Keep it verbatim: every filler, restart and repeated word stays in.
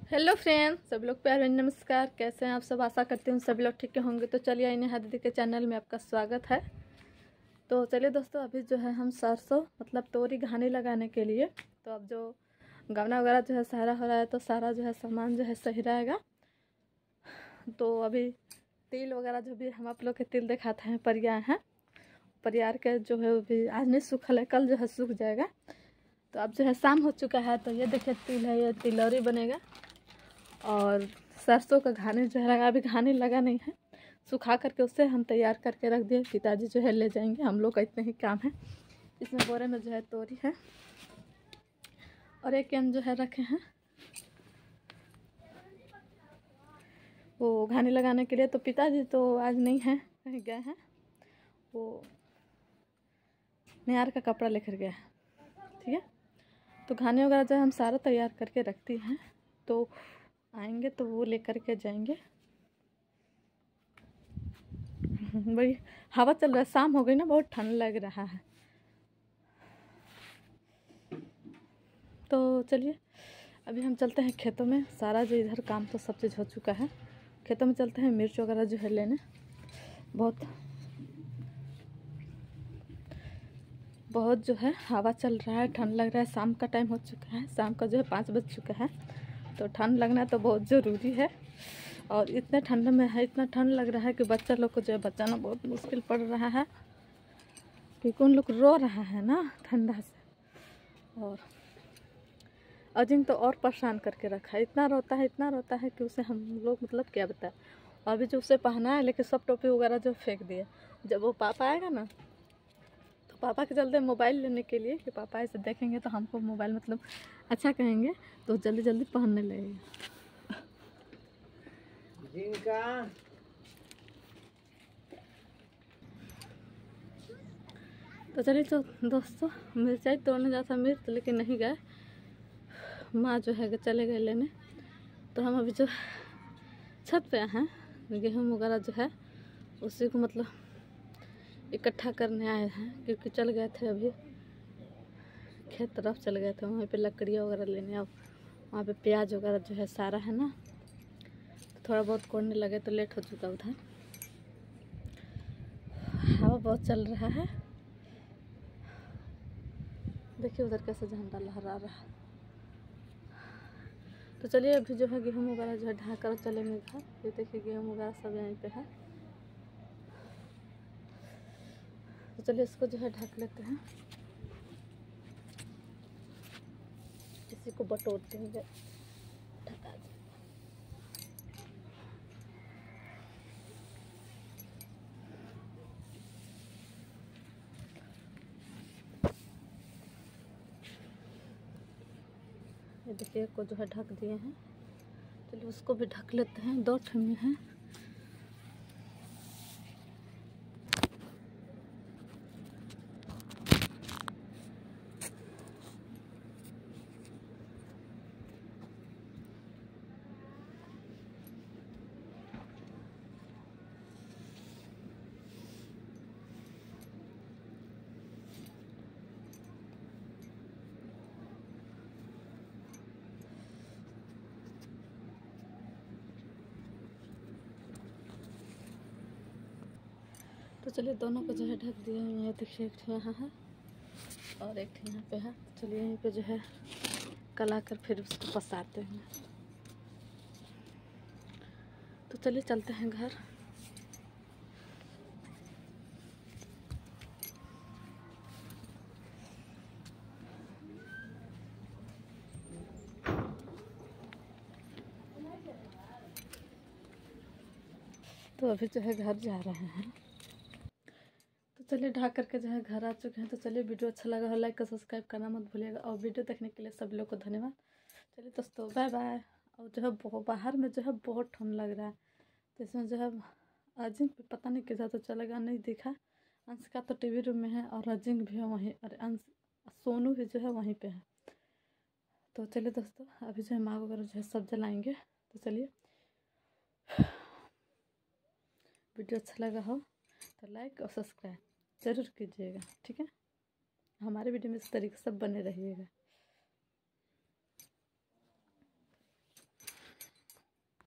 Hello friends, सब लोग प्यार भरी नमस्कार। कैसे हैं आप सब? आशा करती हूँ सभी लोग ठीक होंगे। तो चलिए नेहा दीदी के चैनल में आपका स्वागत है। तो चलिए दोस्तों, अभी जो है हम सरसों मतलब तोरी घानी लगाने के लिए, तो अब जो गवना वगैरह जो है सारा हो रहा है, तो सारा जो है सामान जो है सही रहेगा। तो अभी तिल वगैरह जो भी हम आप लोग के तिल दिखाते हैं परियार हैं, परियार के जो है अभी आज नहीं सूखल है, कल जो है सूख जाएगा। तो अब जो है शाम हो चुका है, तो ये देखिए तिल है, ये तिलौरी बनेगा। और सरसों का घानी जो है लगा, अभी घानी लगा नहीं है, सुखा करके उससे हम तैयार करके रख दिए। पिताजी जो है ले जाएंगे, हम लोग का इतना ही काम है। इसमें बोरे में जो है तोरी है और एक कैन जो है रखे हैं वो घानी लगाने के लिए। तो पिताजी तो आज नहीं है, कहीं गए हैं, वो निहार का कपड़ा लेकर गया है। ठीक है, तो घानी वगैरह जो है हम सारा तैयार करके रखती हैं, तो आएंगे तो वो लेकर के जाएंगे। बड़ी हवा चल रहा है, शाम हो गई ना, बहुत ठंड लग रहा है। तो चलिए अभी हम चलते हैं खेतों में। सारा जो इधर काम तो सब चीज़ हो चुका है, खेतों में चलते हैं मिर्च वगैरह जो है लेने। बहुत बहुत जो है हवा चल रहा है, ठंड लग रहा है। शाम का टाइम हो चुका है, शाम का जो है पाँच बज चुका है, तो ठंड लगना तो बहुत ज़रूरी है। और इतने ठंड में है, इतना ठंड लग रहा है कि बच्चा लोग को जो है बचाना बहुत मुश्किल पड़ रहा है, क्योंकि उन लोग रो रहा है ना ठंडा से। और अजिंग तो और परेशान करके रखा है, इतना रोता है इतना रोता है कि उसे हम लोग मतलब क्या बताएं। अभी जो उसे पहना है, लेकिन सब टोपी वगैरह जो फेंक दिए। जब वो पापा आएगा ना, तो पापा के चलते मोबाइल लेने के लिए, कि पापा ऐसे देखेंगे तो हमको मोबाइल मतलब अच्छा कहेंगे, तो जल्दी जल्दी पहनने लगेगा। तो चलिए, तो दोस्तों मिर्चाई तोड़ने जाता मिर्च, लेकिन नहीं गए, माँ जो है चले गए लेने। तो हम अभी जो छत पे हैं, गेहूँ वगैरह जो है उसी को मतलब इकट्ठा करने आए हैं, क्योंकि चल गए थे अभी खेत तरफ चल गए थे, वहाँ पे लकड़ियाँ वगैरह लेने। अब वहाँ पे प्याज वगैरह जो है सारा है ना, तो थोड़ा बहुत कोड़ने लगे तो लेट हो चुका उधर। हवा बहुत चल रहा है, देखिए उधर कैसे झंडा लहरा रहा है। तो चलिए अभी जो है गेहूँ वगैरह जो है ढा कर चलेंगे घर। ये देखिए गेहूँ वगैरह सब यहीं पे है, तो चलिए इसको जो है ढक लेते हैं, इसी को बटोर देंगे, ढका देंगे। ये देखिए को जो है ढक दिए हैं, चलिए उसको भी ढक लेते हैं। दो ठंडे हैं, तो चलिए दोनों को जो है ढक दिए हैं। ये देखिए एक यहाँ है और एक यहाँ पे है। चलिए यहीं पे जो है कला कर फिर उसको पसारते हैं। तो चलिए चलते हैं घर। तो अभी जो है घर जा रहे हैं। तो चलिए ढक करके जो है घर आ चुके हैं। तो चलिए वीडियो अच्छा लगा हो लाइक और सब्सक्राइब करना मत भूलिएगा, और वीडियो देखने के लिए सभी लोग को धन्यवाद। चलिए दोस्तों बाय बाय। और जो है बहुत बाहर में जो है बहुत ठंड लग रहा है, तो इसमें जो है अजिंक पे पता नहीं किधर तो चलेगा, नहीं दिखा। अंश का तो टीवी रूम में है, और अजिंक भी है वहीं, और अंश सोनू भी जो है वहीं पे है। तो चलिए दोस्तों अभी जो है माँ वगैरह जो है सब जलाएंगे। तो चलिए, वीडियो अच्छा लगा हो तो लाइक और सब्सक्राइब ज़रूर कीजिएगा, ठीक है। हमारे वीडियो में इस तरीके से बने रहिएगा।